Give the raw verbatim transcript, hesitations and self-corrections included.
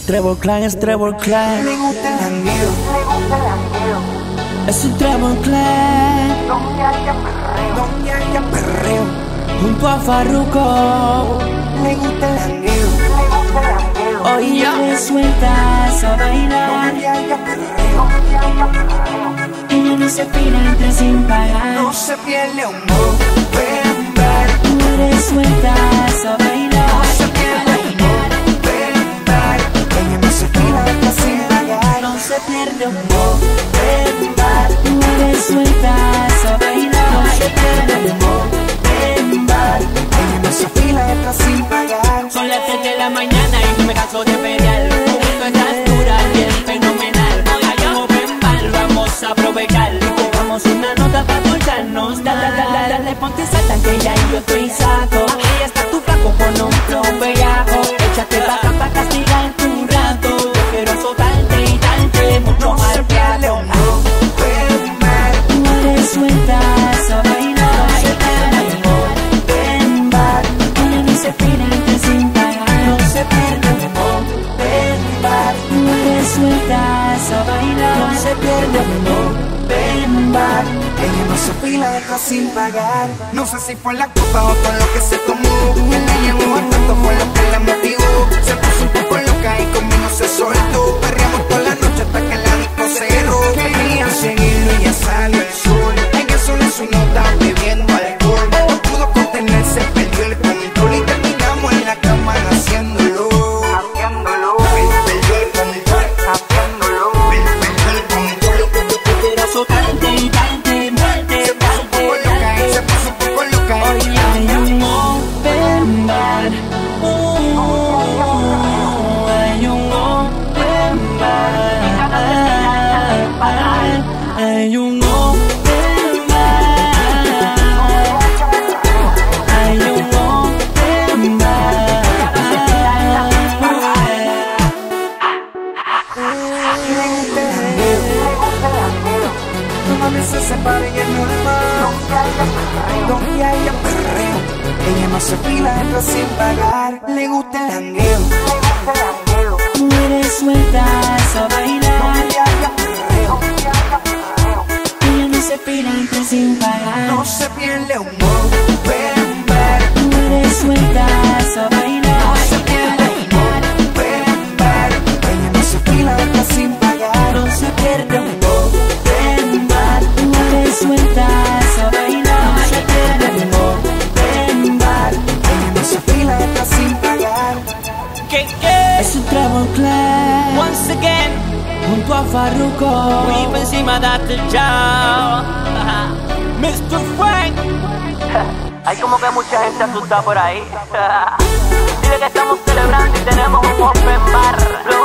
Trevor Clan es Trevor Clan. Le gusta el jangueo. Es un Trevor Clan. Donde haya perreo. Donde haya perreo. Junto a Farruko. Le gusta el jangueo. Hoy te sueltas a bailar. Donde haya perreo. Ella no se pira, entra sin pagar. No se pierde un open bar. Tú eres sueltas a bailar. No se pierde un open bar. Ella no se pira, entra sin pagar. No se pierde un open bar. Tú eres sueltas a bailar. No se pierde un open bar. Ella no se pira, entra sin pagar. Son las tres de la mañana y no me canso de pelear. Con estás dura, bien fenomenal. Hay un open bar, vamos a aprovechar. Y pegamos una nota para cortarnos. Dale, dale, dale, dale, ponte salta que ya yo estoy saco. Ella está tu flaco con un flow bellaco. Échate pa' acá pa' castigar tu rato. Yo quiero azotarte y darte mucho No más se pierde un open bar. Tú eres sueltas a bailar. No se pierde un open bar. Ella no se pira, entra sin pagar. No se pierde un open bar. Tú eres sueltas a bailar. No se pierde un open bar. Ella no se fila, entra sin pagar. No sé si fue la copa o con lo que se tomó. Él la llevó a tanto, fue lo que la motivó. Se puso un poco loca y conmigo se soltó. Perreamos toda la noche hasta que la disco cerró. Quería seguirlo y ya salió el sol. Ella sola en su nota bebiendo alcohol. No pudo contenerse, perdió el control y terminamos en la cama haciéndolo. Haciéndolo. Perdió el control. Haciéndolo. Perdió el control. Quiero azotarte y darte muerte. Se puso un poco loca y se puso un poco loca. Hoy hay un open bar. Oh, hay un open bar. Hay un open bar. Hay un open bar. Mami se separa y es normal. Donde haya perreo. Ella no se fila, entra sin pagar. Le gusta el jangueo. Tú eres sueltas a bailar. Donde haya perreo. Ella no se pira, entra sin pagar. No se pierde un open bar. Tú eres sueltas a bailar. No se pierde un open bar. Ella no se fila, entra sin pagar. No se pierde un open bar. Tú eres sueltas a bailar. No se pierde un open bar. Ella no se fila, entra sin pagar. ¿Qué, qué? Es un Trevor Clan. Once again, Junto a Farruko. vive encima de Joe. mister Frank. Hay como que mucha gente asustada por ahí. Dile que estamos celebrando y tenemos un open bar.